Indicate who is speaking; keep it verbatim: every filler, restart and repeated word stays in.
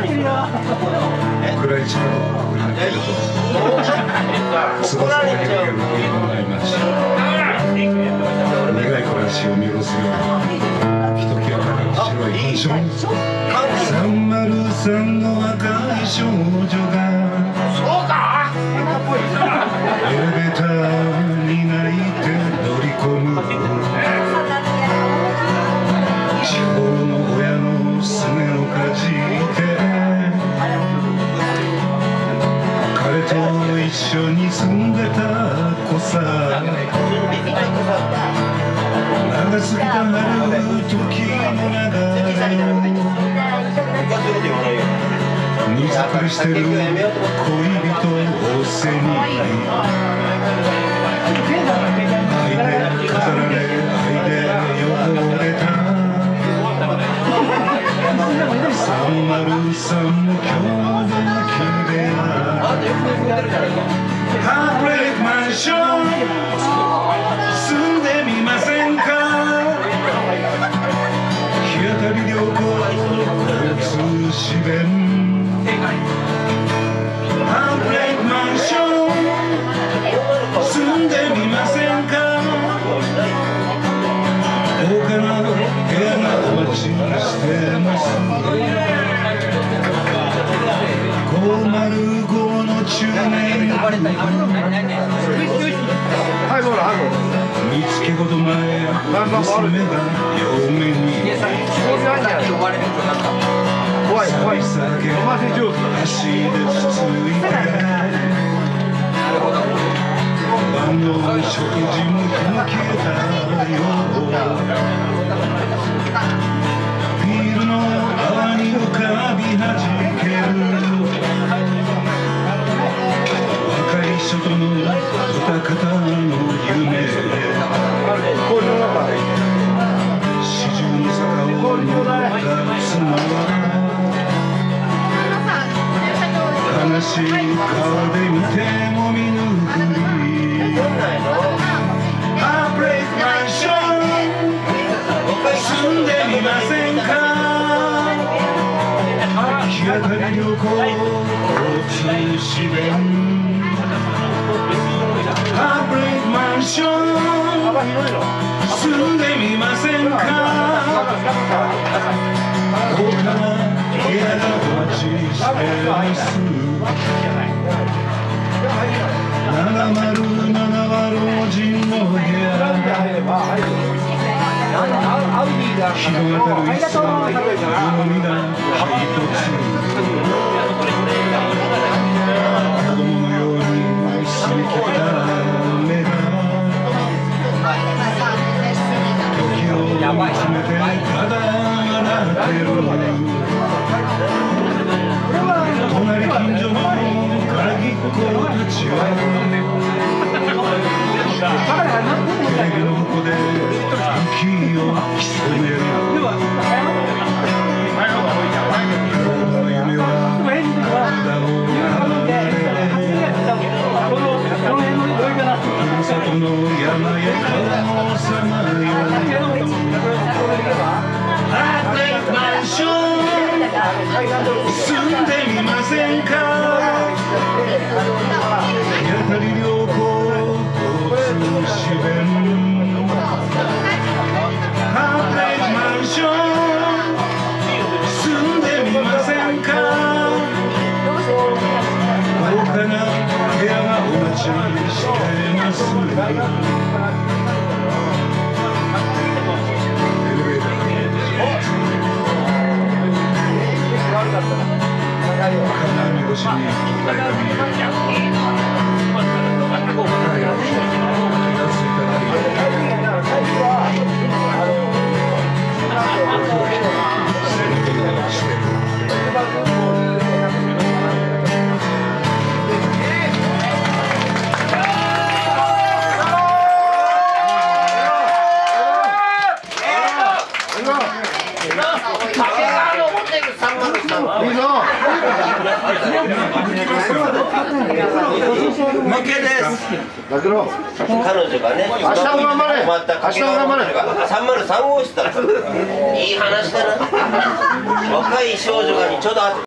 Speaker 1: 暗い力を裏切ると翼が広げる恋のない街、苦い暮らしを見下ろすようにひときわ高く白いマンション、さんまるさんの若い少女がエレベーターに泣いて乗り込む。地方の親のすねをかじって彼と一緒に住んでた子さ、長すぎた春時の流れを荷造りしてる恋人を背に愛で飾られ愛で汚れたさんまるさんも今日も綺麗なハーブレイクマンション住んでみませんか。日当たり良好交通支便ハーブレイクマンション住んでみませんか。豪華な部屋がお待ちしてます。ごーまるごの中年見つけほど前娘が嫁に怖い怖いさげ足でつついて晩の食事も消えたよ。ビールの泡に浮かびはじける若い人との二方の夢、四十の坂を登った妻は悲しい顔で見ても見ぬふりハーブレイクマンション住んでみませんか。日当たり良好交通支便ハーブレイクマンション住んでみませんか。豪華な部屋がお待ちしてます。ななまるななは老人の部屋、日の当たる椅子のみが配達子供のように澄み切った目が時を見つめてただ笑ってる。隣近所のからぎっ子たちはテレビの向こうで息を潜める。今日の夢は体を離れふるさとの山へ顔をさまよう。ハーブレイクマンション住んでみませんか。日当たり良好交通支便ハーブレイクマンション住んでみませんか。豪華な部屋がお待ちしてます。鏡越しに誰か見える。
Speaker 2: 負けです。彼女がね、
Speaker 3: 明日も頑張れ。明日も頑張れ。
Speaker 2: さんまるさん号室だ。いい話だな。若い少女がにちょうど